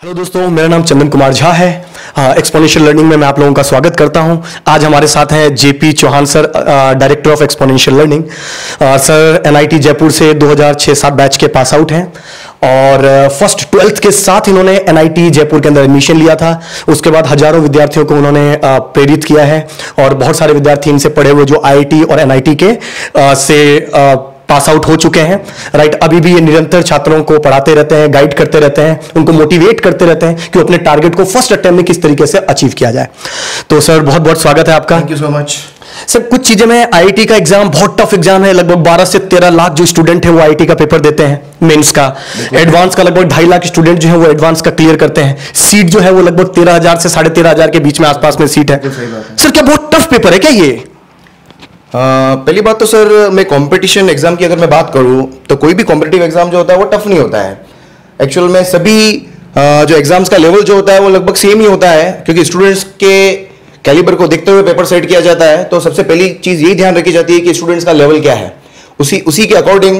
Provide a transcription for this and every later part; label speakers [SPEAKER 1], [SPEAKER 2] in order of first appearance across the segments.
[SPEAKER 1] Hello दोस्तों, मेरा नाम चंदन कुमार झा है। एक्सपोनेंशियल लर्निंग में मैं आप लोगों का स्वागत करता हूं। आज हमारे साथ हैं J P Chauhan sir, director of exponential learning. Sir NIT Jaipur से 2006-07 बैच के पास आउट हैं और फर्स्ट 12th के साथ इन्होंने एनआईटी जयपुर के अंदर एडमिशन लिया था। उसके बाद हजारों विद्यार्थियों को उन्होंने प्रेरित किया है और बहुत सारे विद्यार्थी इनसे पढ़े हुए जो आईआईटी और एनआईटी के से पास आउट हो चुके हैं। राइट, अभी भी ये निरंतर छात्रों को पढ़ाते रहते हैं, गाइड करते रहते हैं, उनको मोटिवेट करते रहते हैं कि अपने टारगेट को फर्स्ट अटेम्प्ट में किस तरीके से अचीव किया जाए। तो सर बहुत बहुत स्वागत है आपका।
[SPEAKER 2] Thank you so much.
[SPEAKER 1] Sir कुछ चीजें में आईआईटी का एग्जाम बहुत टफ एग्जाम है। लगभग 12 से 13 लाख जो स्टूडेंट है वो आईआईटी का पेपर देते हैं मेंस का। एडवांस का लगभग 2.5 लाख स्टूडेंट जो है वो एडवांस का क्लियर करते हैं। सीट जो है वो लगभग 13,000 से 13,500 के बीच में आसपास में सीट है। सर क्या बहुत टफ पेपर है क्या ये?
[SPEAKER 2] पहली बात तो सर, मैं कंपटीशन एग्जाम की अगर मैं बात करूं तो कोई भी कॉम्पिटिटिव एग्जाम जो होता है वो टफ नहीं होता है। एक्चुअल में सभी जो एग्जाम्स का लेवल जो होता है वो लगभग सेम ही होता है, क्योंकि स्टूडेंट्स के कैलिबर को देखते हुए पेपर सेट किया जाता है। तो सबसे पहली चीज यही ध्यान रखी जाती है कि स्टूडेंट्स का लेवल क्या है, उसी के अकॉर्डिंग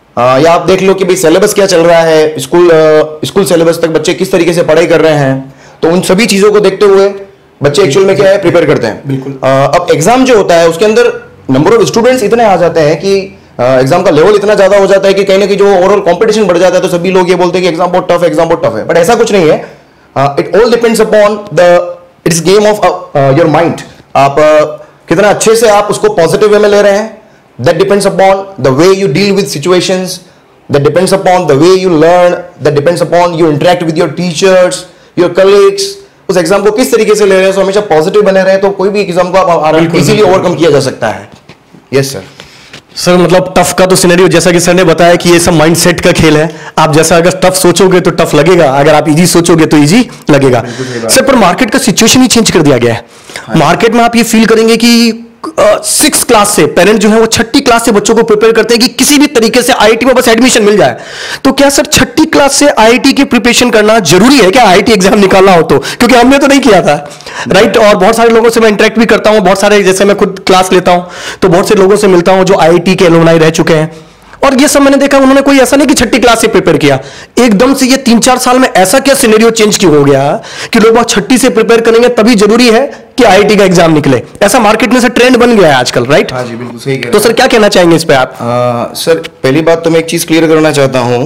[SPEAKER 2] या आप देख लो कि भाई सिलेबस क्या चल रहा है, स्कूल सिलेबस तक बच्चे किस तरीके से पढ़ाई कर रहे हैं। तो उन सभी चीजों को देखते हुए बच्चे एक्चुअल में क्या है प्रिपेयर करते हैं।
[SPEAKER 1] बिल्कुल।
[SPEAKER 2] अब एग्जाम जो होता है उसके अंदर नंबर ऑफ स्टूडेंट्स इतने आ जाते हैं कि एग्जाम का लेवल इतना ज्यादा हो जाता है कि कहीं ना कहीं जो ओवरऑल कंपटीशन बढ़ जाता है, तो सभी लोग ये बोलते हैं कि एग्जाम बहुत टफ है। बट ऐसा कुछ नहीं है। It all depends upon its game of your mind. आप कितना अच्छे से आप उसको पॉजिटिव वे में ले रहे हैं। That depends upon the way you deal with situations, that depends upon the way you learn, that depends upon you interact with your teachers, your colleagues. उस एग्जाम को किस तरीके से ले रहे हैं, तो हमेशा पॉजिटिव बने रहे तो कोई भी एग्जाम को आप इजीली ओवरकम किया जा सकता है। Yes sir.
[SPEAKER 1] सर मतलब टफ का तो सिनेरियो जैसा कि सर ने बताया कि ये सब माइंडसेट का खेल है। आप जैसा अगर टफ सोचोगे तो टफ लगेगा, अगर आप इजी सोचोगे तो इजी लगेगा। सर पर मार्केट का सिचुएशन ही चेंज कर दिया गया है। मार्केट में आप ये फील करेंगे कि 6 क्लास से पेरेंट जो है वो 6ठी क्लास से बच्चों को प्रिपेयर करते हैं कि किसी भी तरीके से आईआईटी में बस एडमिशन मिल जाए। तो क्या सर 6ठी क्लास से आईआईटी की प्रिपरेशन करना जरूरी है क्या? आईआईटी एग्जाम निकालना हो तो, क्योंकि हमने तो नहीं किया था। राइट, और बहुत सारे लोगों से मैं इंटरेक्ट भी करता हूं, बहुत सारे, जैसे मैं खुद क्लास लेता हूं तो बहुत से लोगों से मिलता हूं जो आईआईटी के एलुमनाई रह चुके हैं, और ये सब मैंने देखा उन्होंने कोई ऐसा नहीं कि 6ठी क्लास से प्रिपेयर किया। एकदम से ये 3-4 साल में ऐसा क्या सिनेरियो चेंज क्यों हो गया कि लोग बहुत 6ठी से प्रिपेयर करेंगे तभी जरूरी है कि आईआईटी का एग्जाम निकले? ऐसा मार्केट में से ट्रेंड बन गया है आजकल। राइट,
[SPEAKER 2] हाँ जी, बिल्कुल सही कह रहे हैं।
[SPEAKER 1] तो सर क्या कहना चाहेंगे इस पे आप?
[SPEAKER 2] सर पहली बात तो मैं एक चीज क्लियर करना चाहता हूं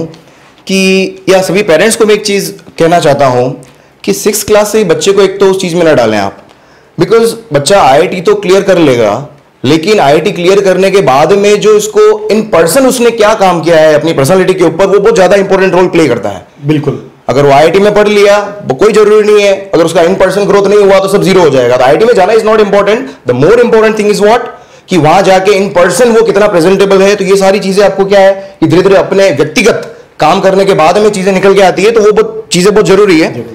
[SPEAKER 2] कि, या सभी पेरेंट्स को मैं एक चीज कहना चाहता हूं कि 6th क्लास से ही बच्चे को एक तो उस चीज में ना डालें आप। बिकॉज बच्चा आईआईटी तो क्लियर कर लेगा, लेकिन आईआईटी क्लियर करने के बाद में जो इसको इन पर्सन उसने क्या काम किया है अपनी पर्सनालिटी के ऊपर, वो बहुत ज्यादा इंपॉर्टेंट रोल प्ले करता है।
[SPEAKER 1] बिल्कुल।
[SPEAKER 2] अगर वो आईआईटी में पढ़ लिया वो कोई जरूरी नहीं है, अगर उसका इन पर्सन ग्रोथ नहीं हुआ तो सब जीरो हो जाएगा। तो आईआईटी में जाना is not important, the more important thing is what, कि वहां जाके इन पर्सन वो कितना प्रेजेंटेबल है। तो ये सारी चीजें आपको क्या है कि धीरे धीरे अपने व्यक्तिगत काम करने के बाद में चीजें निकल के आती है, तो वो चीजें बहुत जरूरी है।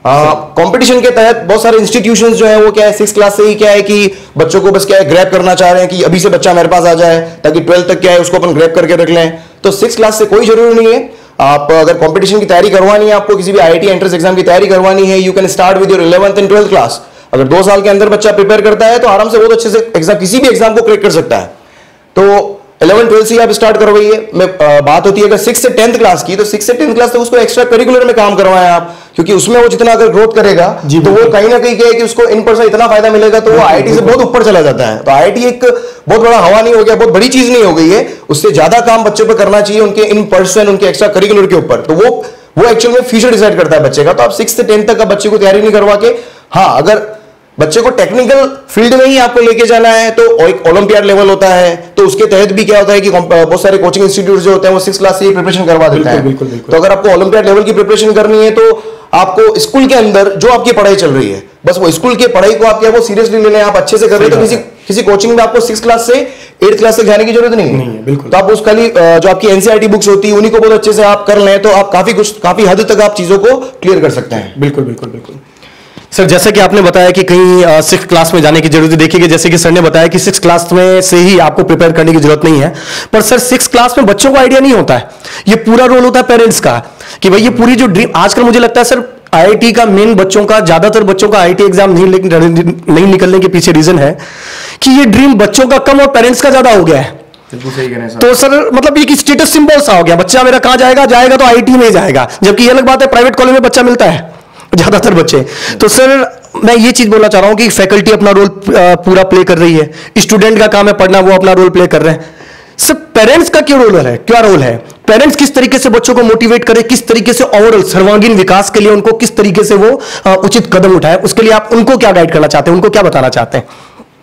[SPEAKER 2] कंपटीशन के तहत बहुत सारे इंस्टीट्यूशंस जो है वो क्या है 6th क्लास से ही क्या है कि बच्चों को बस क्या है ग्रैब करना चाह रहे हैं कि अभी से बच्चा मेरे पास आ जाए ताकि 12th तक क्या है उसको अपन ग्रैब करके रख लें। तो 6th क्लास से कोई जरूरी नहीं है। आप अगर कंपटीशन की तैयारी करवानी है, आपको किसी भी आईआईटी एंट्रेंस एग्जाम की तैयारी करवानी है, you can start with your 11th and 12th class. अगर 2 साल के अंदर बच्चा प्रिपेयर करता है तो आराम से बहुत अच्छे से एग्जाम, किसी भी एग्जाम को क्रैक कर सकता है। तो 11th-12th से आप स्टार्ट करवाइए। बात होती है अगर 6th से 10th क्लास की, तो 6th से 10th क्लास तक उसको एक्स्ट्रा करिकुलर में काम करवाएं आप, क्योंकि उसमें वो जितना अगर ग्रोथ करेगा तो वो कहीं ना कहीं क्या है कि उसको इन पर्सन इतना फायदा मिलेगा, तो वो आईआईटी से बहुत ऊपर चला जाता है। तो आईआईटी एक बहुत बड़ा हवा नहीं हो गया, बहुत बड़ी चीज नहीं हो गई है। उससे ज्यादा काम बच्चों पर करना चाहिए उनके इन पर्सन, उनके एक्स्ट्रा करिकुलर के ऊपर। तो वो एक्चुअल में फ्यूचर डिसाइड करता है बच्चे का। तो आप 6th से 10th तक का बच्चे को तैयारी नहीं करवा के, हाँ अगर बच्चे को टेक्निकल फील्ड में ही आपको लेके जाना है तो एक ओलंपियाड लेवल होता है, तो उसके तहत भी क्या होता है कि बहुत सारे कोचिंग इंस्टीट्यूट जो होते हैं वो 6th क्लास से ही प्रिपरेशन करवा देते हैं। तो अगर आपको ओलंपियाड लेवल की प्रिपरेशन करनी है तो आपको स्कूल के अंदर जो आपकी पढ़ाई चल रही है, बस वो स्कूल की पढ़ाई को आप क्या वो सीरियसली ले लें, आप अच्छे से कर रहे हैं, तो किसी कोचिंग में आपको 6th क्लास से 8th क्लास तक जाने की जरूरत नहीं है। बिल्कुल। तो आप उस खाली जो आपकी एनसीईआरटी बुक्स होती है उन्हीं को बहुत अच्छे से आप कर लें, तो आप काफी हद तक आप चीजों को क्लियर कर सकते हैं।
[SPEAKER 1] बिल्कुल बिल्कुल बिल्कुल। सर जैसा कि आपने बताया कि कहीं 6th क्लास में जाने की जरूरत है, देखिए जैसे कि सर ने बताया कि 6th क्लास में से ही आपको प्रिपेयर करने की जरूरत नहीं है, पर सर 6th क्लास में बच्चों को आइडिया नहीं होता है। ये पूरा रोल होता है पेरेंट्स का कि भाई ये पूरी जो ड्रीम, आजकल मुझे लगता है सर आईआईटी का मेन बच्चों का, ज्यादातर बच्चों का आईआईटी एग्जाम नहीं निकलने के पीछे रीजन है कि ये ड्रीम बच्चों का कम और पेरेंट्स का ज्यादा हो गया है।
[SPEAKER 2] सही कह रहे हैं।
[SPEAKER 1] तो सर मतलब ये स्टेटस सिंबल सा हो गया, बच्चा मेरा कहाँ जाएगा तो आईआईटी में जाएगा, जबकि ये अलग बात है प्राइवेट कॉलेज में बच्चा मिलता है। ज्यादातर बच्चे। तो सर मैं ये चीज बोलना चाह रहा हूं कि फैकल्टी अपना रोल पूरा प्ले कर रही है, स्टूडेंट का काम है पढ़ना, वो अपना रोल प्ले कर रहे हैं। सर पेरेंट्स का क्या रोल है? पेरेंट्स किस तरीके से बच्चों को मोटिवेट करें, किस तरीके से ओवरऑल सर्वांगीण विकास के लिए उनको किस तरीके से वो उचित कदम उठाए, उसके लिए आप उनको क्या गाइड करना चाहते हैं, उनको क्या बताना चाहते हैं?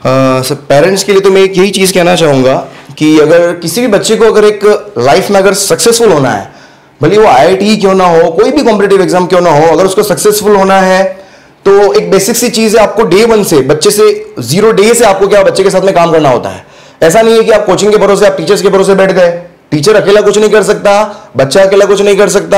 [SPEAKER 2] सर पेरेंट्स के लिए तो मैं यही चीज कहना चाहूंगा कि अगर किसी भी बच्चे को अगर एक लाइफ में अगर सक्सेसफुल होना है, भले वो IIT क्यों ना हो, कोई भी कॉम्पिटेटिव एग्जाम क्यों ना हो, अगर उसको सक्सेसफुल होना है तो एक बेसिक सी चीज है, आपको डे 1 से बच्चे से 0 डे से आपको क्या बच्चे के साथ में काम करना होता है। ऐसा नहीं है कि आप कोचिंग के भरोसे, आप टीचर्स के भरोसे बैठ गए। टीचर अकेला कुछ नहीं कर सकता, बच्चा अकेला कुछ नहीं कर सकता,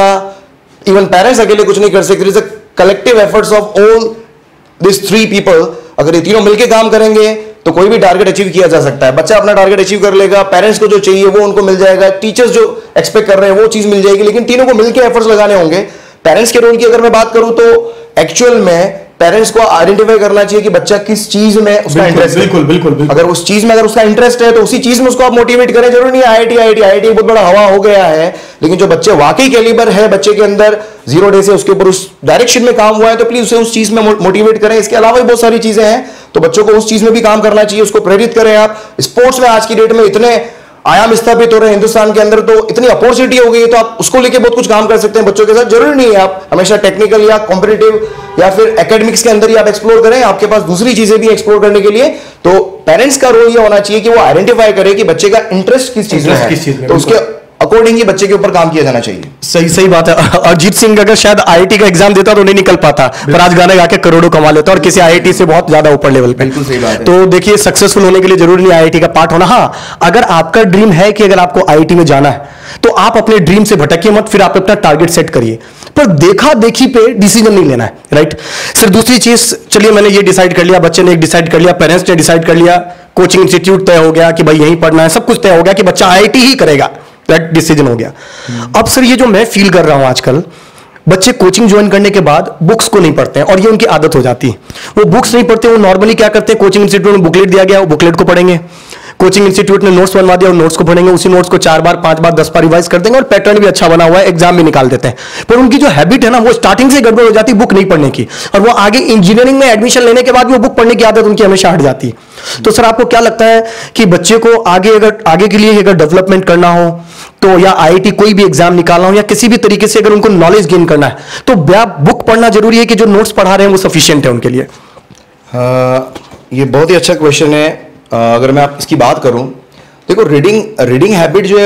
[SPEAKER 2] इवन पेरेंट्स अकेले कुछ नहीं कर सकते। It's a collective efforts of all this 3 people. अगर ये तीनों मिलकर काम करेंगे तो कोई भी टारगेट अचीव किया जा सकता है। बच्चा अपना टारगेट अचीव कर लेगा, पेरेंट्स को जो चाहिए वो उनको मिल जाएगा, टीचर्स जो एक्सपेक्ट कर रहे हैं वो चीज मिल जाएगी, लेकिन तीनों को मिलकर एफर्ट्स लगाने होंगे। पेरेंट्स के रोल की अगर मैं बात करूं तो एक्चुअल में पेरेंट्स को आइडेंटिफाई करना चाहिए कि बच्चा किस चीज में उसका इंटरेस्ट है। बिल्कुल। अगर उस चीज में अगर उसका इंटरेस्ट है तो उसी चीज में उसको आप मोटिवेट करें। जरूरी नहीं IIT बहुत बड़ा हवा हो गया है, लेकिन जो बच्चे वाकई कैलिबर है बच्चे के अंदर, 0 डे से उसके ऊपर उस डायरेक्शन में काम हुआ है, तो प्लीज उसे उस चीज में मोटिवेट करें। इसके अलावा भी बहुत सारी चीजें हैं, तो बच्चों को उस चीज में भी काम करना चाहिए, उसको प्रेरित करें। आप स्पोर्ट्स में आज की डेट में इतने आयाम स्थापित हो रहे हैं हिंदुस्तान के अंदर, तो इतनी अपॉर्चुनिटी हो गई है, तो आप उसको लेके बहुत कुछ काम कर सकते हैं बच्चों के साथ। जरूरी नहीं है आप हमेशा टेक्निकल या कॉम्पिटिटिव या फिर एकेडमिक्स के अंदर ही आप एक्सप्लोर करें, आपके पास दूसरी चीजें भी एक्सप्लोर करने के लिए। तो पेरेंट्स का रोल ये होना चाहिए कि वो आइडेंटिफाई करे कि बच्चे का इंटरेस्ट किस चीज में है, तो उसके अकॉर्डिंग ही बच्चे के ऊपर काम किया जाना चाहिए।
[SPEAKER 1] सही बात है। अरिजीत सिंह अगर शायद IIT का एग्जाम देता तो नहीं निकल पाता, पर आज गाने गा के करोड़ों कमा लेता और किसी IIT से बहुत ज्यादा ऊपर लेवल पे।
[SPEAKER 2] बिल्कुल सही बात है।
[SPEAKER 1] तो देखिए सक्सेसफुल होने के लिए जरूरी नहीं IIT का पार्ट होना। हाँ, अगर आपका ड्रीम है कि अगर आपको IIT में जाना है तो आप अपने ड्रीम से भटकिए मत, फिर आप अपना टारगेट सेट करिए, पर देखा देखी पे डिसीजन नहीं लेना है, राइट? सर दूसरी चीज, चलिए मैंने ये डिसाइड कर लिया, बच्चे ने एक डिसाइड कर लिया, पेरेंट्स ने डिसाइड कर लिया, कोचिंग इंस्टीट्यूट तय हो गया कि भाई यहीं पढ़ना है, सब कुछ तय हो गया कि बच्चा IIT ही करेगा, दैट डिसीजन हो गया। अब सर ये जो मैं फील कर रहा हूं आजकल, बच्चे कोचिंग ज्वाइन करने के बाद बुक्स को नहीं पढ़ते हैं और ये उनकी आदत हो जाती है। वो बुक्स नहीं पढ़ते, वो नॉर्मली क्या करते हैं, कोचिंग इंस्टीट्यूट में बुकलेट दिया गया, वो बुकलेट को पढ़ेंगे, कोचिंग इंस्टीट्यूट ने नोट्स बनवा दिया और नोट्स को पढ़ेंगे, उसी नोट्स को 4 बार 5 बार 10 बार रिवाइज कर देंगे और पैटर्न भी अच्छा बना हुआ है, एग्जाम भी निकाल देते हैं। पर उनकी जो हैबिट है ना, वो स्टार्टिंग से गड़बड़ हो जाती है बुक नहीं पढ़ने की, और वो आगे इंजीनियरिंग में एडमिशन लेने के बाद भी वो बुक पढ़ने की आदत उनकी हमेशा हट जाती है। तो सर आपको क्या लगता है कि बच्चे को आगे के लिए अगर डेवलपमेंट करना हो तो, या IIT कोई भी एग्जाम निकालना हो या किसी भी तरीके से अगर उनको नॉलेज गेन करना है, तो बुक पढ़ना जरूरी है कि जो नोट्स पढ़ा रहे हैं वो सफिशिएंट है उनके लिए?
[SPEAKER 2] ये बहुत ही अच्छा क्वेश्चन है। अगर मैं आप इसकी बात करूं, देखो रीडिंग हैबिट जो है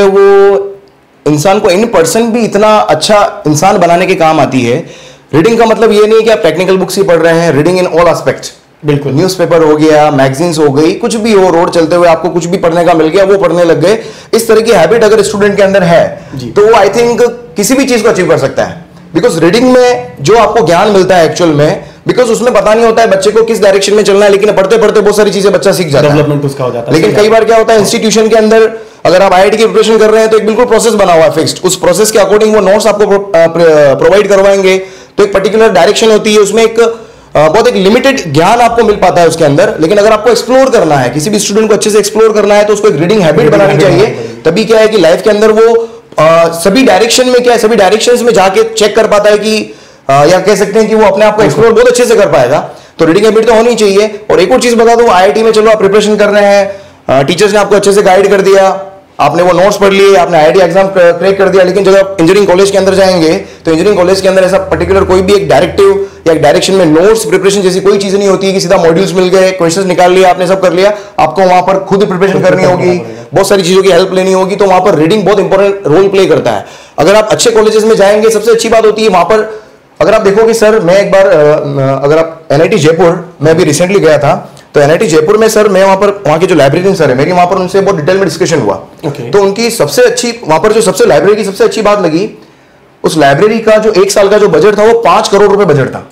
[SPEAKER 2] वो इंसान को इन पर्सन भी इतना अच्छा इंसान बनाने के काम आती है। रीडिंग का मतलब ये नहीं कि आप टेक्निकल बुक्स ही पढ़ रहे हैं, रीडिंग इन ऑल एस्पेक्ट्स। बिल्कुल, न्यूज़पेपर हो गया, मैगजीन्स हो गई, कुछ भी हो, रोड चलते हुए आपको कुछ भी पढ़ने का मिल गया वो पढ़ने लग गए। इस तरह की हैबिट अगर स्टूडेंट के अंदर है तो वो आई थिंक किसी भी चीज को अचीव कर सकता है। बिकॉज रीडिंग में जो आपको ज्ञान मिलता है एक्चुअल में, बिकॉज उसमें पता नहीं होता है बच्चे को किस डायरेक्शन में चलना है, लेकिन पढ़ते पढ़ते बहुत सारी चीजें बच्चा सीख जाता है, डेवलपमेंट उसका हो जाता है। लेकिन कई बार क्या होता है इंस्टीट्यूशन के अंदर, अगर आप IIT की प्रिपरेशन कर रहे हैं तो एक बिल्कुल प्रोसेस बना हुआ है फिक्स्ड, उस प्रोसेस के अकॉर्डिंग वो नोट्स आपको प्रोवाइड करवाएंगे, तो एक पर्टिकुलर डायरेक्शन होती है, उसमें एक बहुत एक लिमिटेड ज्ञान आपको मिल पाता है उसके अंदर। लेकिन अगर आपको एक्सप्लोर करना है, किसी भी स्टूडेंट को अच्छे से एक्सप्लोर करना है, तो उसको एक रीडिंग हैबिट बनानी चाहिए। तभी क्या है कि लाइफ के अंदर वो सभी डायरेक्शन में क्या है, सभी डायरेक्शंस में जाके चेक कर पाता है कि या कह सकते हैं कि वो अपने आप को एक्सप्लोर बहुत अच्छे से कर पाएगा। तो रीडिंग हैबिट तो होनी चाहिए। और एक और चीज बता दूं, IIT में चलो आप प्रिपरेशन कर रहे हैं, टीचर्स ने आपको अच्छे से गाइड कर दिया, आपने वो नोट्स पढ़ लिए, आपने IIT एग्जाम क्रैक कर दिया, लेकिन जब आप इंजीनियरिंग कॉलेज के अंदर जाएंगे तो इंजीनियरिंग कॉलेज के अंदर ऐसा पर्टिकुलर कोई भी एक डायरेक्टिव या एक डायरेक्शन में नोट्स प्रिपरेशन जैसी कोई चीज नहीं होती है कि सीधा मॉड्यूल्स मिल गए, क्वेश्चंस निकाल लिया, आपने सब कर लिया। आपको वहां पर खुद प्रिपरेशन करनी होगी, बहुत सारी चीजों की हेल्प लेनी होगी। तो वहां पर रीडिंग बहुत इंपॉर्टेंट रोल प्ले करता है। अगर आप अच्छे कॉलेजेस में जाएंगे, सबसे अच्छी बात होती है वहां पर, अगर आप देखोगे सर, मैं एक बार अगर आप NIT जयपुर में भी रिसेंटली गया था, तो NIT जयपुर में सर मैं वहां के जो लाइब्रेरियन सर है मेरी, वहां पर उनसे बहुत डिटेल में डिस्कशन हुआ। तो उनकी सबसे अच्छी वहां पर जो सबसे लाइब्रेरी की सबसे अच्छी बात लगी, उस लाइब्रेरी का जो 1 साल का जो बजट था वो 5 करोड़ रुपए बजट था।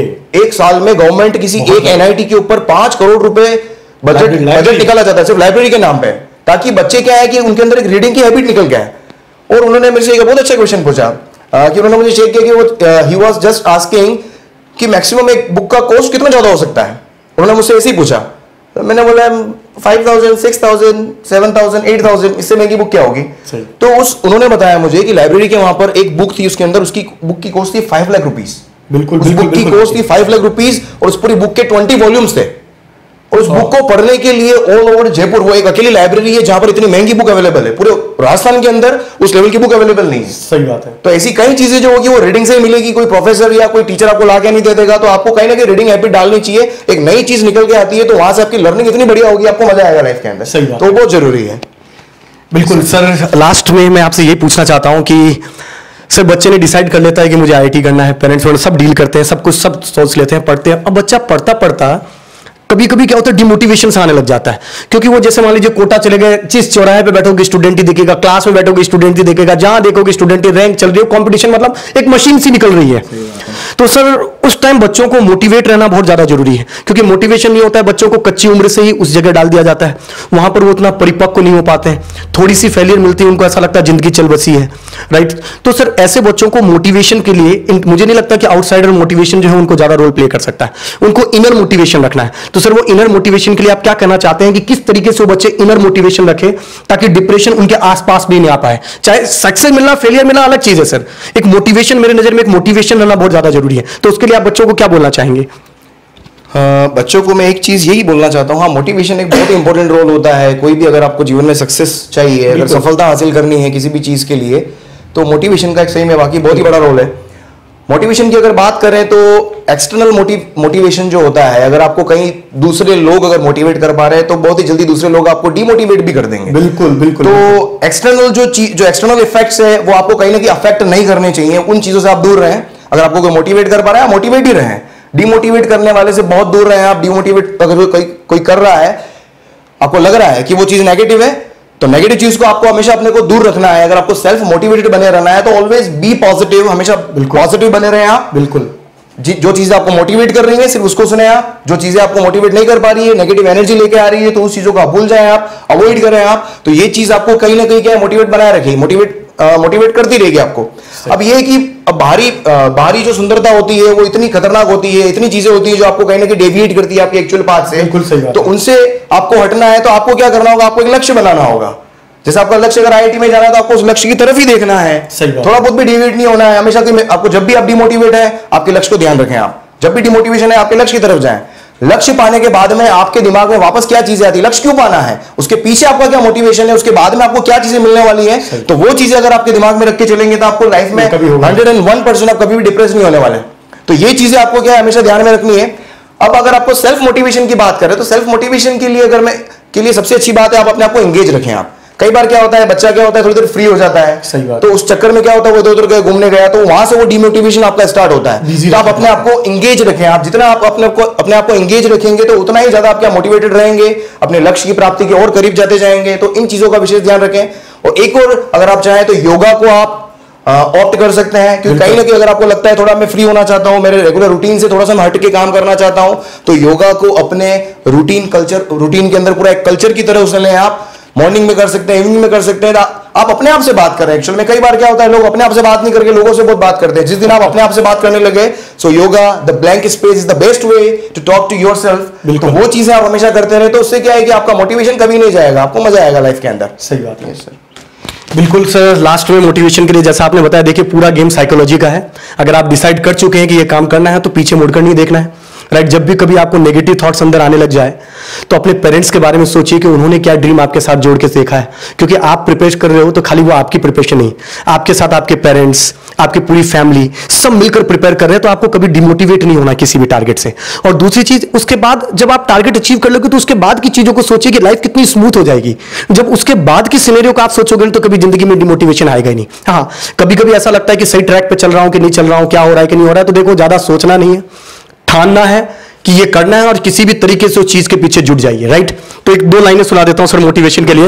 [SPEAKER 2] एक साल में गवर्नमेंट किसी एक NIT के ऊपर 5 करोड़ रुपए बजट निकाला जाता है सिर्फ लाइब्रेरी के नाम पे, ताकि बच्चे क्या है कि उनके अंदर एक रीडिंग की हैबिट निकल गया है। और उन्होंने मेरे से एक बहुत अच्छा क्वेश्चन पूछा कि उन्होंने मुझे चेक किया कि वो ही वाज जस्ट आस्किंग कि मैक्सिमम एक बुक का कॉस्ट कितना ज्यादा हो सकता है। उन्होंने मुझसे ऐसे ही पूछा, तो मैंने बोला 5,000, 6,000, 7,000, 8,000, इससे महंगी बुक क्या होगी। तो उन्होंने बताया मुझे कि लाइब्रेरी के वहां पर एक बुक थी, उसके अंदर उसकी बुक की कॉस्ट थी 5 लाख रुपीज।
[SPEAKER 1] बिल्कुल,
[SPEAKER 2] उस बुक की कॉस्ट थी 5 लाख रुपीज और उस पूरी बुक के 20 वॉल्यूम्स थे। और उस बुक को पढ़ने के लिए ऑल ओवर जयपुर वो एक अकेली लाइब्रेरी है जहां पर इतनी महंगी बुक अवेलेबल है, पूरे राजस्थान के अंदर उस लेवल की बुक अवेलेबल नहीं है।
[SPEAKER 1] सही बात है।
[SPEAKER 2] तो ऐसी कई चीजें जो होगी वो रीडिंग से ही मिलेगी, कोई प्रोफेसर या कोई टीचर आपको लाके नहीं दे देगा। तो आपको कहीं ना कहीं रीडिंग हैबिट डालनी चाहिए, एक नई चीज निकल के आती है तो वहां से आपकी लर्निंग इतनी बढ़िया होगी, आपको मजा आएगा लाइफ के अंदर।
[SPEAKER 1] सही बात
[SPEAKER 2] तो बहुत जरूरी है।
[SPEAKER 1] बिल्कुल सर, लास्ट में मैं आपसे यही पूछना चाहता हूं कि सर बच्चे ने डिसाइड कर लेता है कि मुझे आईआईटी करना है, पेरेंट्स सब डील करते हैं, सब कुछ सब सोच लेते हैं, पढ़ते हैं। अब बच्चा पढ़ता पढ़ता कभी कभी क्या होता है डिमोटिवेशन से आने लग जाता है, क्योंकि वो जैसे मान लीजिए कोटा चले गए, जिस चौराहे पे बैठोगे स्टूडेंट ही दिखेगा, क्लास में बैठोगे स्टूडेंट ही दिखेगा, जहां देखोगे स्टूडेंट ही रैंक चल रही है, कंपटीशन मतलब एक मशीन सी निकल रही है। तो सर उस टाइम बच्चों को मोटिवेट रहना बहुत ज्यादा जरूरी है, क्योंकि मोटिवेशन नहीं होता है, बच्चों को कच्ची उम्र से ही उस जगह डाल दिया जाता है, वहां पर वो उतना परिपक्व नहीं हो पाते हैं, थोड़ी सी फेलियर मिलती है उनको, ऐसा लगता है जिंदगी चल बसी है, राइट। तो सर ऐसे बच्चों को मोटिवेशन के लिए मुझे नहीं लगता कि आउटसाइडर मोटिवेशन जो है उनको ज्यादा रोल प्ले कर सकता है, उनको इनर मोटिवेशन रखना है। तो सर वो इनर मोटिवेशन के लिए आप क्या कहना चाहते हैं कि किस तरीके से वो बच्चे इनर मोटिवेशन रखें ताकि डिप्रेशन उनके आसपास भी नहीं आ पाए? चाहे सक्सेस मिलना फेलियर मिलना अलग चीज है सर, एक मोटिवेशन, मेरे नजर में एक मोटिवेशन रहना बहुत ज्यादा जरूरी है। तो उसके लिए आप बच्चों को क्या बोलना चाहेंगे?
[SPEAKER 2] बच्चों को मैं एक चीज यही बोलना चाहता हूँ, हाँ मोटिवेशन एक बहुत इंपॉर्टेंट रोल होता है। कोई भी अगर आपको जीवन में सक्सेस चाहिए, अगर सफलता हासिल करनी है किसी भी चीज के लिए, तो मोटिवेशन का एक सही में वाकई बहुत ही बड़ा रोल है। मोटिवेशन की अगर बात करें तो एक्सटर्नल मोटिवेशन जो होता है, अगर आपको कहीं दूसरे लोग अगर मोटिवेट कर पा रहे हैं तो बहुत ही जल्दी दूसरे लोग आपको डिमोटिवेट भी कर देंगे।
[SPEAKER 1] बिल्कुल बिल्कुल।
[SPEAKER 2] तो एक्सटर्नल जो एक्सटर्नल इफेक्ट्स है वो आपको कहीं ना कहीं अफेक्ट नहीं करने चाहिए, उन चीजों से आप दूर रहें। अगर आपको कोई मोटिवेट कर पा रहा है मोटिवेट ही रहें, डिमोटिवेट करने वाले से बहुत दूर रहें आप। डिमोटिवेट अगर कोई कर रहा है, आपको लग रहा है कि वो चीज नेगेटिव है, तो नेगेटिव चीज को आपको हमेशा अपने को दूर रखना है। अगर आपको सेल्फ मोटिवेटेड बने रहना है तो ऑलवेज बी पॉजिटिव, हमेशा पॉजिटिव बने रहे आप।
[SPEAKER 1] बिल्कुल।
[SPEAKER 2] जो चीजें आपको मोटिवेट कर रही है सिर्फ उसको सुने आप, जो चीजें आपको मोटिवेट नहीं कर पा रही है, नेगेटिव एनर्जी लेके आ रही है, तो उस चीजों को आप भूल जाएं, आप अवॉइड करें आप। तो ये चीज आपको कहीं ना कहीं क्या है, मोटिवेट बनाए रखेगी, मोटिवेट करती रहेगी आपको। अब ये है कि अब बाहरी जो सुंदरता होती है वो इतनी खतरनाक होती है, इतनी चीजें होती है जो आपको कहीं ना कहीं डेविएट करती है आपके एक्चुअल पाथ से।
[SPEAKER 1] बिल्कुल सही बात।
[SPEAKER 2] तो उनसे आपको हटना है तो आपको क्या करना होगा, आपको एक लक्ष्य बनाना होगा। जैसे आपका लक्ष्य अगर आईआईटी में जाना है तो आपको उस लक्ष्य की तरफ ही देखना है, थोड़ा बहुत भी डिविएट नहीं होना है हमेशा। आपको जब भी आप डिमोटिवेट है आपके लक्ष्य को ध्यान रखें, आप जब भी डिमोटिवेशन है आपके लक्ष्य की तरफ जाएं। लक्ष्य पाने के बाद में आपके दिमाग में वापस क्या चीजें आती है, लक्ष्य क्यों पाना है, उसके पीछे आपका क्या मोटिवेशन है, उसके बाद में आपको क्या चीजें मिलने वाली है, तो वो चीजें अगर आपके दिमाग में रख के चलेंगे तो आपको लाइफ में 101% आप कभी भी डिप्रेस नहीं होने वाले। तो ये चीजें आपको क्या है हमेशा ध्यान में रखनी है। अब अगर आपको सेल्फ मोटिवेशन की बात करें तो सेल्फ मोटिवेशन के लिए सबसे अच्छी बात है आप अपने आप को एंगेज रखें। आप कई बार क्या होता है, बच्चा क्या होता है थोड़ी देर फ्री हो जाता है,
[SPEAKER 1] सही बात।
[SPEAKER 2] तो उस चक्कर में क्या होता है वो इधर उधर घूमने गया तो वहां से वो डिमोटिवेशन आपका स्टार्ट होता है। तो आप अपने आप को एंगेज रखें, आप जितना आप अपने आप को एंगेज रखेंगे तो उतना ही ज्यादा आप क्या मोटिवेटेड रहेंगे, अपने लक्ष्य की प्राप्ति के और करीब जाते जाएंगे। तो इन चीजों का विशेष ध्यान रखें। और एक और अगर आप चाहें तो योगा को आप ऑप्ट कर सकते हैं, क्योंकि कहीं ना कहीं अगर आपको लगता है थोड़ा मैं फ्री होना चाहता हूं, मेरे रेगुलर रूटीन से थोड़ा सा मैं हट के काम करना चाहता हूं, तो योगा को अपने रूटीन के अंदर पूरा एक कल्चर की तरह उसे लें। आप मॉर्निंग में कर सकते हैं, इवनिंग में कर सकते हैं। आप अपने आप से बात करें। एक्चुअल में कई बार क्या होता है लोग अपने आप से बात नहीं करके लोगों से बहुत बात करते हैं। जिस दिन आप अपने आप से बात करने लगे, so yoga the blank space is the best way to talk to yourself. तो वो चीजें आप हमेशा करते रहे तो उससे क्या है कि आपका मोटिवेशन कभी नहीं जाएगा, आपको मजा आएगा लाइफ के अंदर।
[SPEAKER 1] सही बात है सर। बिल्कुल सर, लास्ट में मोटिवेशन के लिए जैसा आपने बताया, देखिए पूरा गेम साइकोलॉजी का है। अगर आप डिसाइड कर चुके हैं कि ये काम करना है तो पीछे मुड़कर नहीं देखना है, राइट। जब भी कभी आपको नेगेटिव थॉट्स अंदर आने लग जाए तो अपने पेरेंट्स के बारे में सोचिए कि उन्होंने क्या ड्रीम आपके साथ जोड़ के देखा है, क्योंकि आप प्रिपेयर कर रहे हो तो खाली वो आपकी प्रिपरेशन नहीं, आपके साथ आपके पेरेंट्स, आपकी पूरी फैमिली सब मिलकर प्रिपेयर कर रहे हैं। तो आपको कभी डिमोटिवेट नहीं होना किसी भी टारगेट से। और दूसरी चीज, उसके बाद जब आप टारगेट अचीव कर लोगे तो उसके बाद की चीजों को सोचिए कि लाइफ कितनी स्मूथ हो जाएगी। जब उसके बाद की सिनेरियो को आप सोचोगे तो कभी जिंदगी में डिमोटिवेशन आएगा ही नहीं। हाँ, कभी कभी ऐसा लगता है कि सही ट्रैक पे चल रहा हूं कि नहीं चल रहा हूं, क्या हो रहा है कि नहीं हो रहा है, तो देखो ज्यादा सोचना नहीं है, ठानना है कि ये करना है और किसी भी तरीके से उस चीज के पीछे जुट जाइए, राइट। तो एक दो लाइनें सुना देता हूं सर मोटिवेशन के लिए।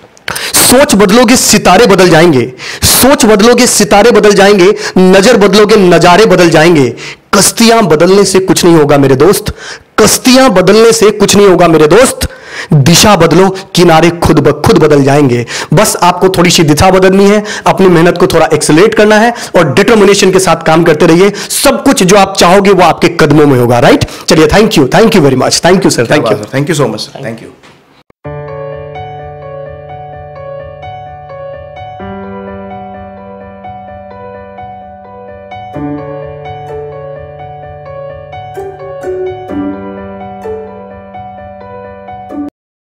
[SPEAKER 1] सोच बदलोगे सितारे बदल जाएंगे, सोच बदलोगे सितारे बदल जाएंगे, नजर बदलोगे नजारे बदल जाएंगे। कश्तियां बदलने से कुछ नहीं होगा मेरे दोस्त, कश्तियां बदलने से कुछ नहीं होगा मेरे दोस्त। दिशा बदलो, किनारे खुद ब खुद बदल जाएंगे। बस आपको थोड़ी सी दिशा बदलनी है, अपनी मेहनत को थोड़ा एक्सेलरेट करना है और डिटर्मिनेशन के साथ काम करते रहिए। सब कुछ जो आप चाहोगे वो आपके कदमों में होगा, राइट। चलिए, thank you very much. Thank you sir,
[SPEAKER 2] thank you so much, thank you.
[SPEAKER 3] you